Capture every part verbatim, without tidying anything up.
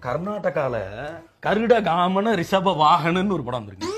கர்நாடகால கருட காமன ரிஷப வாகனன்னு ஒரு படம் இருக்கு.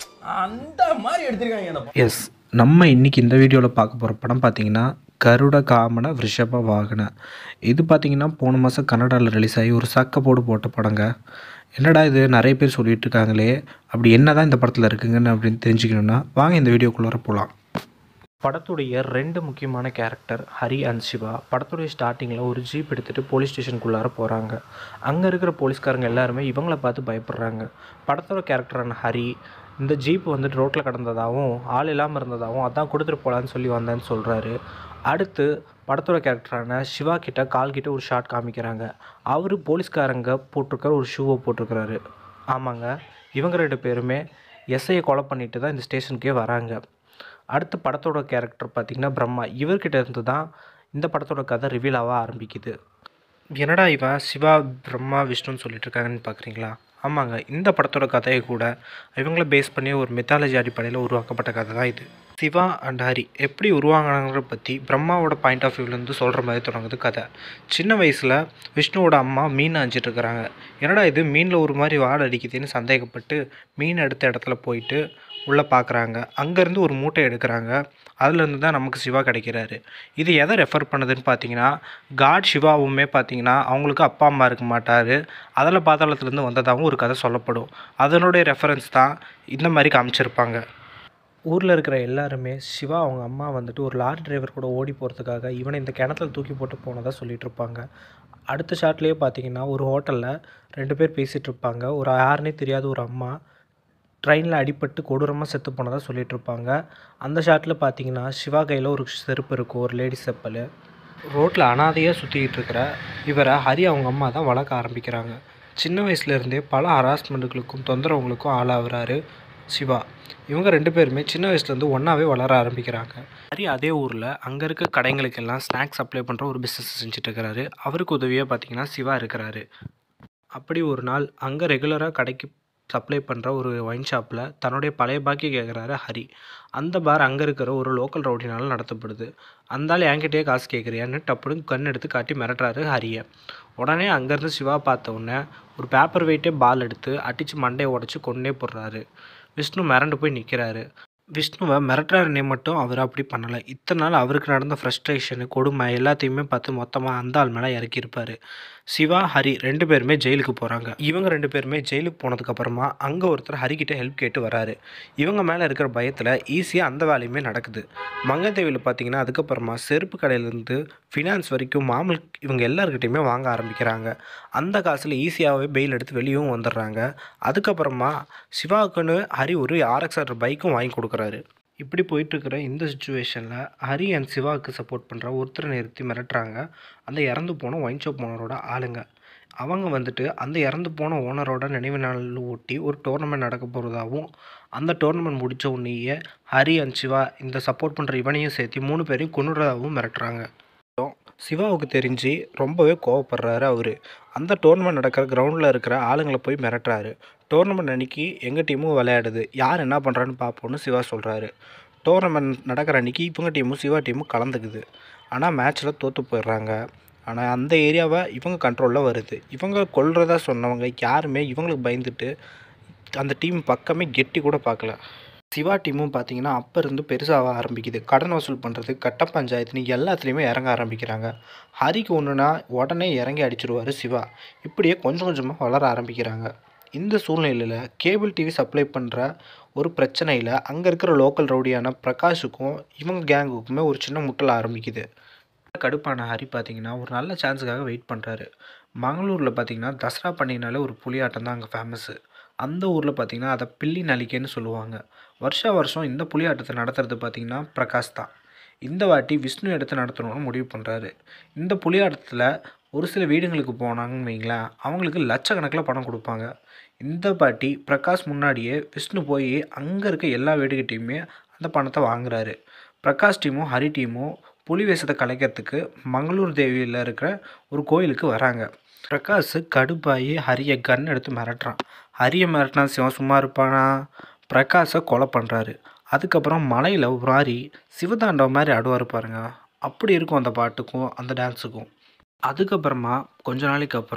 அந்த மாதிரி எடுத்திருக்காங்க. எஸ், நம்ம இன்னைக்கு இந்த வீடியோவில் பார்க்க போகிற படம் பார்த்தீங்கன்னா கருட காமன ரிஷப வாகன. இது பார்த்தீங்கன்னா போன மாதம் கன்னடாவில் ரிலீஸ் ஆகி ஒரு சக்க போடு போட்ட படங்க. என்னடா இது நிறைய பேர் சொல்லிட்டு இருக்காங்களே, அப்படி என்ன தான் இந்த படத்தில் இருக்குங்கன்னு அப்படின்னு தெரிஞ்சுக்கணுன்னா வாங்க இந்த வீடியோக்குள்ளார போகலாம். படத்துடைய ரெண்டு முக்கியமான கேரக்டர் ஹரி அண்ட் சிவா படத்துடைய ஸ்டார்டிங்கில் ஒரு ஜீப் எடுத்துகிட்டு போலீஸ் ஸ்டேஷனுக்குள்ளார போகிறாங்க. அங்கே இருக்கிற போலீஸ்காரங்க எல்லாருமே இவங்கள பார்த்து பயப்படுறாங்க. படத்தோட கேரக்டரான ஹரி இந்த ஜீப் வந்துட்டு ரோட்டில் கடந்ததாகவும் ஆள் இல்லாமல் இருந்ததாகவும் அதான் கொடுத்துட்டு போகலான்னு சொல்லி வந்தேன்னு சொல்கிறாரு. அடுத்து படத்தோட கேரக்டரான சிவா கிட்ட கால் கிட்ட ஒரு ஷாட் காமிக்கிறாங்க. அவர் போலீஸ்காரங்க போட்டிருக்கிற ஒரு ஷூவை போட்டிருக்கிறாரு. ஆமாங்க, இவங்க ரெண்டு பேருமே எஸ்ஐயை கொலை பண்ணிட்டு தான் இந்த ஸ்டேஷனுக்கே வராங்க. அடுத்து படத்தோட கேரக்டர் பார்த்திங்கன்னா பிரம்மா. இவர்கிட்ட இருந்து தான் இந்த படத்தோட கதை ரிவீல் ஆக ஆரம்பிக்குது. என்னடா இவன் சிவா பிரம்மா விஷ்ணுன்னு சொல்லிட்டு இருக்காங்கன்னு பார்க்குறீங்களா? ஆமாங்க, இந்த படத்தோட கதையை கூட இவங்கள பேஸ் பண்ணி ஒரு மெத்தாலஜி அடிப்படையில் உருவாக்கப்பட்ட கதை தான் இது. சிவா அண்ட் ஹரி எப்படி உருவாங்கினதை பற்றி பிரம்மாவோட பாயிண்ட் ஆஃப் வியூலேருந்து சொல்கிற மாதிரி தொடங்குது கதை. சின்ன வயசில் விஷ்ணுவோட அம்மா மீன் அஞ்சிட்டு இருக்கிறாங்க. என்னடா இது மீனில் ஒரு மாதிரி வாடை அடிக்குதுன்னு சந்தேகப்பட்டு மீன் எடுத்த இடத்துல போயிட்டு உள்ளே பார்க்குறாங்க. அங்கேருந்து ஒரு மூட்டை எடுக்கிறாங்க. அதுலேருந்து தான் நமக்கு சிவா கிடைக்கிறாரு. இது எதை ரெஃபர் பண்ணுதுன்னு பார்த்தீங்கன்னா, காட் சிவாவுமே பார்த்தீங்கன்னா அவங்களுக்கு அப்பா அம்மா இருக்க மாட்டார், அதில் பாதாளத்துலேருந்து வந்ததாகவும் ஒரு கதை சொல்லப்படும். அதனுடைய ரெஃபரன்ஸ் தான் இந்த மாதிரி காமிச்சிருப்பாங்க. ஊரில் இருக்கிற எல்லாருமே சிவா அவங்க அம்மா வந்துட்டு ஒரு லாரி டிரைவர் கூட ஓடி போகிறதுக்காக இவனை இந்த கிணத்துல தூக்கி போட்டு போனதாக சொல்லிகிட்டு இருப்பாங்க. அடுத்த ஷாட்லேயே பார்த்தீங்கன்னா ஒரு ஹோட்டலில் ரெண்டு பேர் பேசிகிட்டு இருப்பாங்க. ஒரு யாருன்னே தெரியாத ஒரு அம்மா ட்ரெயினில் அடிபட்டு கொடூரமாக செத்து போனதாக சொல்லிகிட்டு இருப்பாங்க. அந்த ஷாட்டில் பார்த்தீங்கன்னா சிவா கையில் ஒரு செருப்பு இருக்கும், ஒரு லேடிஸ் செப்பல். ரோட்டில் அனாதையாக சுற்றிக்கிட்டு இருக்கிற இவரை ஹரி அவங்க அம்மா தான் வளர்க்க ஆரம்பிக்கிறாங்க. சின்ன வயசுலேருந்தே பல ஹராஸ்மெண்ட்டுகளுக்கும் தொந்தரவுகளுக்கும் ஆளாகிறாரு சிவா. இவங்க ரெண்டு பேருமே சின்ன வயசுலேருந்து ஒன்றாவே வளர ஆரம்பிக்கிறாங்க. ஹரி அதே ஊரில் அங்கே இருக்க கடைங்களுக்கெல்லாம் ஸ்நாக்ஸ் சப்ளை பண்ணுற ஒரு பிஸ்னஸ் செஞ்சுட்டு இருக்கிறாரு. அவருக்கு உதவியாக பார்த்தீங்கன்னா சிவா இருக்கிறாரு. அப்படி ஒரு நாள் அங்கே ரெகுலராக கடைக்கு சப்ளை பண்ணுற ஒரு ஒயின் ஷாப்பில் தன்னுடைய பழைய பாக்கி கேட்குறாரு ஹரி. அந்த பார் அங்கே இருக்கிற ஒரு லோக்கல் ரவுடினால் நடத்தப்படுது. அந்த ஆள் என்கிட்டயே காசு கேட்குறியான்னு டப்புன்னு கண் எடுத்து காட்டி மிரட்டுறாரு ஹரியை. உடனே அங்கேருந்து சிவா பார்த்த உடனே ஒரு பேப்பர் வெயிட்டே பால் எடுத்து அடித்து மண்டையை உடச்சி கொண்டே போடுறாரு. விஷ்ணு மிரண்டு போய் நிற்கிறாரு. விஷ்ணுவை மிரட்டுறாருனே மட்டும் அவர் அப்படி பண்ணலை. இத்தனை நாள் அவருக்கு நடந்த ஃப்ரஸ்ட்ரேஷனு கொடுமை எல்லாத்தையுமே பார்த்து மொத்தமாக அந்த ஆள் மேலே இறக்கியிருப்பார். சிவா ஹரி ரெண்டு பேருமே ஜெயிலுக்கு போகிறாங்க. இவங்க ரெண்டு பேருமே ஜெயிலுக்கு போனதுக்கப்புறமா அங்கே ஒருத்தர் ஹரிக்கிட்ட ஹெல்ப் கேட்டு வராரு. இவங்க மேலே இருக்கிற பயத்தில் ஈஸியாக அந்த வேலையுமே நடக்குது. மங்கதேவியில் பார்த்தீங்கன்னா அதுக்கப்புறமா செருப்பு கடையிலேருந்து ஃபினான்ஸ் வரைக்கும் மாமல் இவங்க எல்லாருக்கிட்டையுமே வாங்க ஆரம்பிக்கிறாங்க. அந்த காசில் ஈஸியாகவே பெயில் எடுத்து வெளியும் வந்துடுறாங்க. அதுக்கப்புறமா சிவாவுக்குன்னு ஹரி ஒரு ஆர்எக்ஸ்ஆர் பைக்கும் வாங்கி கொடுக்குறாரு. இப்படி போயிட்டுருக்கிற இந்த சுச்சுவேஷனில் ஹரி அண்ட் சிவாவுக்கு சப்போர்ட் பண்ணுற ஒருத்தரை நிறுத்தி மிரட்டுறாங்க அந்த இறந்து போன ஒயின் ஷாப் ஓனரோட ஆளுங்க. அவங்க வந்துட்டு அந்த இறந்து போன ஓனரோட நினைவு நாள் ஒட்டி ஒரு டோர்னமெண்ட் நடக்க போகிறதாகவும், அந்த டோர்னமெண்ட் முடித்த உடனேயே ஹரி அண்ட் சிவா இந்த சப்போர்ட் பண்ணுற இவனையும் சேர்த்து மூணு பேரையும் கொன்னுறதாகவும் மிரட்டுறாங்க. சிவாவுக்கு தெரிஞ்சு ரொம்பவே கோவப்படுறாரு அவர். அந்த டோர்னமெண்ட் நடக்கிற கிரவுண்டில் இருக்கிற ஆளுங்களை போய் மிரட்டுறாரு. டோர்னமெண்ட் அன்றைக்கி எங்கள் டீமும் விளையாடுது, யார் என்ன பண்ணுறான்னு பார்ப்போன்னு சிவா சொல்கிறாரு. டோர்னமெண்ட் நடக்கிற அன்றைக்கி இவங்க டீமும் சிவா டீமும் கலந்துக்குது. ஆனால் மேட்ச்சில் தோற்று போயிடுறாங்க. ஆனால் அந்த ஏரியாவை இவங்க கண்ட்ரோலில் வருது. இவங்க கொல்றதா சொன்னவங்க யாருமே இவங்களுக்கு பயந்துட்டு அந்த டீம் பக்கமே கெட்டி கூட பார்க்கல. சிவா டீமும் பார்த்தீங்கன்னா அப்போ இருந்து பெருசாக ஆரம்பிக்குது. கடன் வசூல் பண்ணுறது, கட்ட பஞ்சாயத்துன்னு எல்லாத்துலேயுமே இறங்க ஆரம்பிக்கிறாங்க. ஹரிக்கு ஒன்றுனா உடனே இறங்கி அடிச்சிடுவார் சிவா. இப்படியே கொஞ்சம் கொஞ்சமாக வளர ஆரம்பிக்கிறாங்க. இந்த சூழ்நிலையில் கேபிள் டிவி சப்ளை பண்ணுற ஒரு பிரச்சனையில் அங்கே இருக்கிற லோக்கல் ரவுடியான பிரகாஷுக்கும் இவங்க கேங்குக்குமே ஒரு சின்ன முட்டல் ஆரம்பிக்குது. கடுப்பான ஹரி பார்த்திங்கன்னா ஒரு நல்ல சான்ஸுக்காக வெயிட் பண்ணுறாரு. மங்களூரில் பார்த்திங்கன்னா தசரா பண்டிகைனாலே ஒரு புலியாட்டம் தான் அங்கே ஃபேமஸ்ஸு. அந்த ஊரில் பார்த்திங்கன்னா அதை பில்லி நலிக்கைன்னு சொல்லுவாங்க. வருஷா வருஷம் இந்த புலியாட்டத்தை நடத்துறது பார்த்திங்கன்னா பிரகாஷ் தான். இந்த வாட்டி விஷ்ணு எடுத்து நடத்தணும்னு முடிவு பண்ணுறாரு. இந்த புலியாட்டத்தில் ஒரு சில வீடுங்களுக்கு போனாங்கன்னு வைங்களேன், அவங்களுக்கு லட்சக்கணக்கில் பணம் கொடுப்பாங்க. இந்த பாட்டி பிரகாஷ் முன்னாடியே விஷ்ணு போய் அங்கே இருக்க எல்லா வீடுகிட்டையுமே அந்த பணத்தை வாங்குறாரு. பிரகாஷ் டீமும் ஹரி டீமும் புலி வேஷத்தை கலைக்கிறதுக்கு மங்களூர் தேவியில் இருக்கிற ஒரு கோயிலுக்கு வராங்க. பிரகாஷ் கடுப்பாகி ஹரியை கன் எடுத்து மிரட்டுறான். ஹரியை மிரட்டினா சிவன் சும்மா இருப்பானா? பிரகாஷை கொலை பண்ணுறாரு. அதுக்கப்புறம் மலையில் ஒரு மாதிரி சிவதாண்டவம் மாதிரி ஆடுவார் பாருங்க, அப்படி இருக்கும் அந்த பாட்டுக்கும் அந்த டான்ஸுக்கும். அதுக்கப்புறமா கொஞ்ச நாளைக்கு அப்புறம்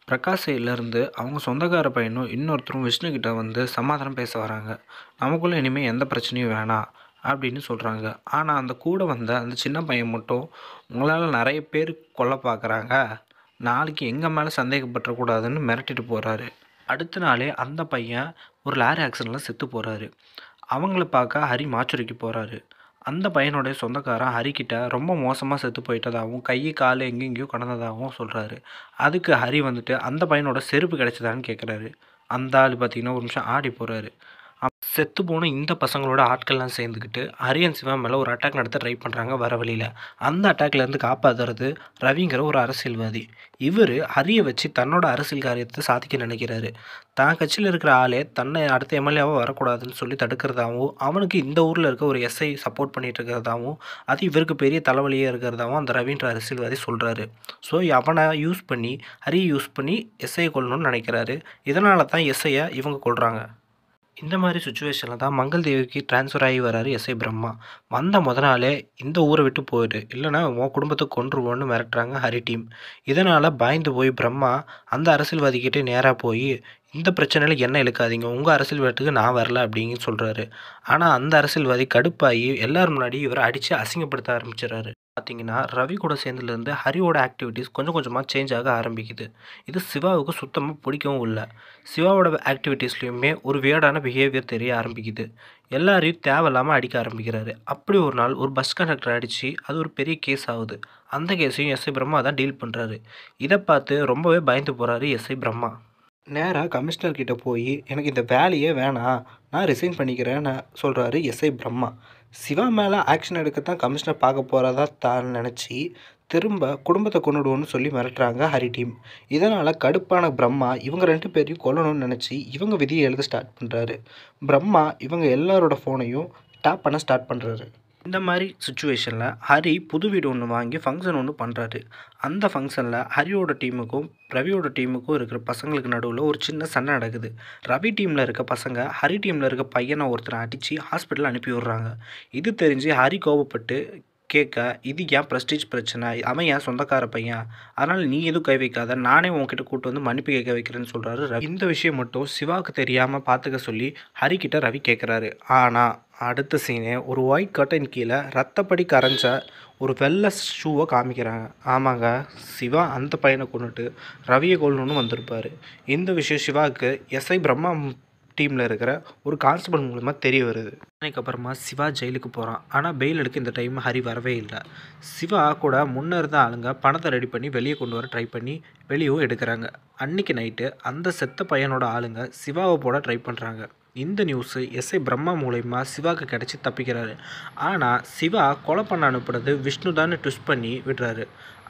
பிரகாஷ் சைட்லேருந்து அவங்க சொந்தக்கார பையனும் இன்னொருத்தரும் விஷ்ணுக்கிட்ட வந்து சமாதானம் பேச வராங்க. நமக்குள்ளே இனிமேல் எந்த பிரச்சனையும் வேணாம் அப்படின்னு சொல்கிறாங்க. ஆனால் அந்த கூட வந்த அந்த சின்ன பையன் மட்டும் உங்களால் நிறைய பேர் கொல்ல பார்க்குறாங்க, நாளைக்கு எங்கள் மேலே சந்தேகப்பட்டுறக்கூடாதுன்னு மிரட்டிட்டு போகிறாரு. அடுத்த நாளே அந்த பையன் ஒரு லாரி ஆக்சிடெண்ட்டில் செத்து போகிறாரு. அவங்கள பார்க்க ஹரி மாச்சுரிக்கு போகிறாரு. அந்த பையனுடைய சொந்தக்காரன் ஹரிக்கிட்ட ரொம்ப மோசமாக செத்து போயிட்டதாகவும் கை கால் எங்கெங்கேயோ கடந்ததாகவும் சொல்கிறாரு. அதுக்கு ஹரி வந்துட்டு அந்த பையனோட செருப்பு கிடைச்சதான்னு கேட்குறாரு. அந்த ஆள் பார்த்திங்கன்னா ஒரு நிமிஷம் ஆடி போகிறாரு. செத்து போன இந்த பசங்களோட ஆட்கள்லாம் சேர்ந்துக்கிட்டு ஹரியன் சிவா மேலே ஒரு அட்டாக் நடத்த ட்ரை பண்ணுறாங்க வர வழியில். அந்த அட்டாக்லேருந்து காப்பாற்றுறது ரவிங்கிற ஒரு அரசியல்வாதி. இவர் ஹரியை வச்சு தன்னோட அரசியல் காரியத்தை சாதிக்க நினைக்கிறாரு. தான் கட்சியில் இருக்கிற ஆளே தன்னை அடுத்த எம்எல்ஏவாக வரக்கூடாதுன்னு சொல்லி தடுக்கிறதாகவும் அவனுக்கு இந்த ஊரில் இருக்க ஒரு எஸ்ஐ சப்போர்ட் பண்ணிட்டு இருக்கிறதாகவும் அது இவருக்கு பெரிய தலைவலியாக இருக்கிறதாகவும் அந்த ரவின்ற அரசியல்வாதி சொல்கிறாரு. ஸோ அவனை யூஸ் பண்ணி ஹரியை யூஸ் பண்ணி எஸ்ஐயை கொல்லணும்னு நினைக்கிறாரு. இதனால தான் எஸ்ஐயை இவங்க கொள்கிறாங்க. இந்த மாதிரி சுச்சுவேஷனில் தான் மங்கள் தேவிக்கு ட்ரான்ஸ்ஃபர் ஆகி வராரு எஸ்ஐ பிரம்மா. வந்த முத நாளே இந்த ஊரை விட்டு போயிடு, இல்லைனா உன் குடும்பத்தை கொன்றுவோன்னு மிரட்டுறாங்க ஹரி டீம். இதனால் பயந்து போய் பிரம்மா அந்த அரசியல்வாதிக்கிட்டே நேராக போய் இந்த பிரச்சனையில் என்ன இழுக்காதீங்க, உங்கள் அரசியல்வாதத்துக்கு நான் வரல அப்படின்னு சொல்கிறாரு. ஆனால் அந்த அரசியல்வாதி கடுப்பாகி எல்லாரும் முன்னாடி இவரை அடித்து அசிங்கப்படுத்த ஆரம்பிச்சிடறாரு. பார்த்தீங்கன்னா ரவி கூட சேர்ந்துலேருந்து ஹரியோட ஆக்டிவிட்டீஸ் கொஞ்சம் கொஞ்சமாக சேஞ்ச் ஆக ஆரம்பிக்குது. இது சிவாவுக்கு சுத்தமாக பிடிக்கவும் இல்லை. சிவாவோட ஆக்டிவிட்டீஸ்லையுமே ஒரு வியர்டான பிஹேவியர் தெரிய ஆரம்பிக்குது. எல்லாரையும் தேவையில்லாமல் அடிக்க ஆரம்பிக்கிறாரு. அப்படி ஒரு நாள் ஒரு பஸ் கண்டக்டர் அடித்து அது ஒரு பெரிய கேஸ் ஆகுது. அந்த கேஸையும் எஸ்ஐ பிரம்மா தான் டீல் பண்ணுறாரு. இதை பார்த்து ரொம்பவே பயந்து போகிறாரு எஸ்ஐ பிரம்மா. நேராக கமிஷனர்கிட்ட போய் எனக்கு இந்த வேலையே வேணாம், நான் ரிசைன் பண்ணிக்கிறேன்னு சொல்கிறாரு எஸ்ஐ பிரம்மா. சிவா மேலே ஆக்ஷன் எடுக்கத்தான் கமிஷனர் பார்க்க போகிறதா தான் நினச்சி திரும்ப குடும்பத்தை கொண்டுடுவோன்னு சொல்லி மிரட்டுறாங்க ஹரி டீம். இதனால் கடுப்பான பிரம்மா இவங்க ரெண்டு பேரையும் கொல்லணும்னு நினச்சி இவங்க விதியை எழுத ஸ்டார்ட் பண்ணுறாரு. பிரம்மா இவங்க எல்லாரோட ஃபோனையும் டேப் பண்ண ஸ்டார்ட் பண்ணுறாரு. இந்த மாதிரி சுச்சுவேஷனில் ஹரி புது வீடு ஒன்று வாங்கி ஃபங்க்ஷன் ஒன்று பண்ணுறாரு. அந்த ஃபங்க்ஷனில் ஹரியோட டீமுக்கும் ரவியோட டீமுக்கும் இருக்கிற பசங்களுக்கு நடுவில் ஒரு சின்ன சண்டை நடக்குது. ரவி டீமில் இருக்க பசங்க ஹரி டீமில் இருக்க பையனை ஒருத்தரை அடித்து ஹாஸ்பிட்டலில் அனுப்பி விடுறாங்க. இது தெரிஞ்சு ஹரி கோபப்பட்டு கேட்க, இது ஏன் ப்ரெஸ்டீஜ் பிரச்சனை, அவன் ஏன் சொந்தக்கார பையன், அதனால் நீ எதுவும் கை வைக்காத, நானே உன்கிட்ட கூப்பிட்டு வந்து மன்னிப்பு கேட்க வைக்கிறேன்னு சொல்கிறாரு ரவி. இந்த விஷயம் மட்டும் சிவாவுக்கு தெரியாமல் பார்த்துக்க சொல்லி ஹரிக்கிட்ட ரவி கேட்குறாரு. ஆனால் அடுத்த சீனே ஒரு ஒயிட் கர்டன் கீழே ரத்தப்படி கரைஞ்ச ஒரு வெள்ளை ஷூவை காமிக்கிறாங்க. ஆமாங்க, சிவா அந்த பையனை கொண்டுட்டு ரவியை கொல்லணும்னு வந்திருப்பார். இந்த விஷயம் சிவாவுக்கு எஸ்ஐ பிரம்மா டீமில் இருக்கிற ஒரு கான்ஸ்டபிள் மூலமாக தெரிய வருது. அதுக்கப்புறமா சிவா ஜெயிலுக்கு போகிறான். ஆனால் பெயில் எடுக்க இந்த டைம் ஹரி வரவே இல்லை. சிவா கூட முன்னே இருந்த ஆளுங்க பணத்தை ரெடி பண்ணி வெளியே கொண்டு வர ட்ரை பண்ணி வெளியும் எடுக்கிறாங்க. அன்றைக்கி நைட்டு அந்த செத்த பையனோட ஆளுங்க சிவாவை போட ட்ரை பண்ணுறாங்க. இந்த நியூஸு எஸ்ஐ பிரம்மா மூலயமா சிவாவுக்கு கிடச்சி தப்பிக்கிறாரு. ஆனால் சிவா கொலை பண்ண அனுப்புனது விஷ்ணு தான் ட்விஸ்ட் பண்ணி விடுறாரு.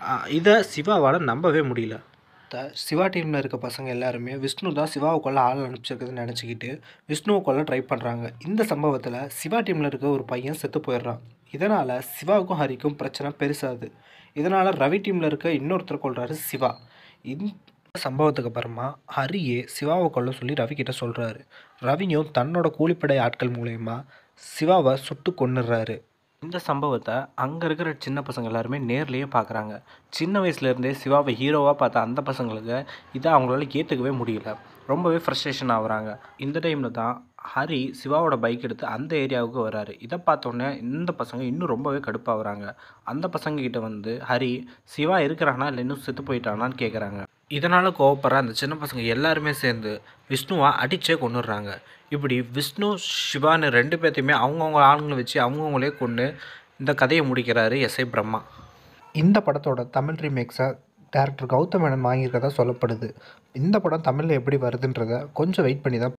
இதை சிவாவால் நம்பவே முடியல. சிவா டீமில் இருக்க பசங்க எல்லாருமே விஷ்ணு தான் சிவாவை கொல்ல ஆள் அனுப்பிச்சிருக்குதுன்னு நினச்சிக்கிட்டு விஷ்ணுவை கொல்ல ட்ரை பண்ணுறாங்க. இந்த சம்பவத்தில் சிவா டீமில் இருக்க ஒரு பையன் செத்து போயிடுறான். இதனால் சிவாவுக்கும் ஹரிக்கும் பிரச்சனை பெருசாகுது. இதனால் ரவி டீமில் இருக்க இன்னொருத்தர் கொள்கிறாரு சிவா. இந்த சம்பவத்துக்கு அப்புறமா ஹரியே சிவாவை கொல்ல சொல்லி ரவி கிட்ட சொல்கிறாரு. ரவியும் தன்னோட கூலிப்படை ஆட்கள் மூலயமா சிவாவை சுட்டு கொன்னுடுறாரு. இந்த சம்பவத்தை அங்கே இருக்கிற சின்ன பசங்க எல்லாருமே நேர்லேயே பார்க்குறாங்க. சின்ன வயசுலேருந்தே சிவாவை ஹீரோவாக பார்த்த அந்த பசங்களுக்கு இதை அவங்களால ஏற்றுக்கவே முடியல. ரொம்பவே ஃப்ரஸ்ட்ரேஷன் ஆகுறாங்க. இந்த டைமில் தான் ஹரி சிவாவோட பைக் எடுத்து அந்த ஏரியாவுக்கு வராரு. இதை பார்த்தோன்னே இந்த பசங்க இன்னும் ரொம்பவே கடுப்பாகிறாங்க. அந்த பசங்கக்கிட்ட வந்து ஹரி சிவா இருக்கிறானா இல்லை இன்னும் செத்து போயிட்டானான்னு கேட்குறாங்க. இதனால் கோவப்படுற அந்த சின்ன பசங்க எல்லாருமே சேர்ந்து விஷ்ணுவை அடித்தே கொண்டுடுறாங்க. இப்படி விஷ்ணு சிவான்னு ரெண்டு பேர்த்தையுமே அவங்கவுங்க ஆளுங்களை வச்சு அவங்கவுங்களே கொண்டு இந்த கதையை முடிக்கிறாரு எஸ்ஐ பிரம்மா. இந்த படத்தோட தமிழ் ரீமேக்ஸை டேரக்டர் கௌதம் மேனன் வாங்கியிருக்கதா சொல்லப்படுது. இந்த படம் தமிழில் எப்படி வருதுன்றதை கொஞ்சம் வெயிட் பண்ணி தான்